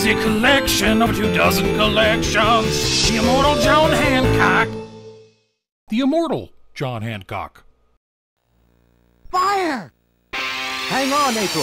a collection of 24 collections. The Immortal John Hancock. The Immortal John Hancock. Fire! Hang on, April.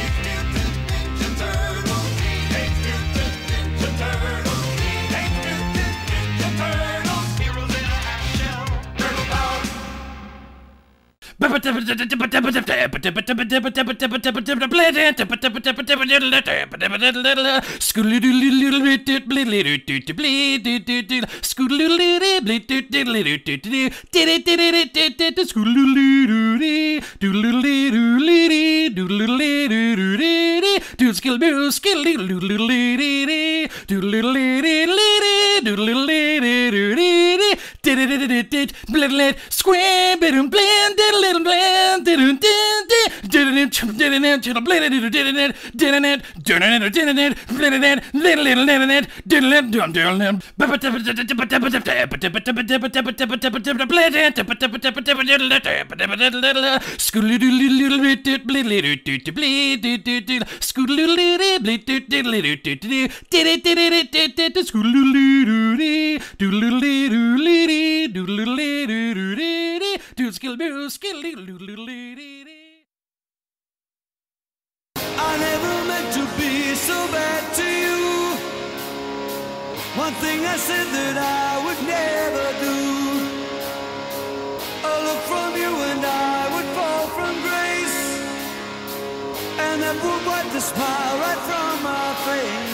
I never meant to be so bad to you. One thing I said that I would never do. A look from you and I would fall from grace, and that would wipe the smile right from my face.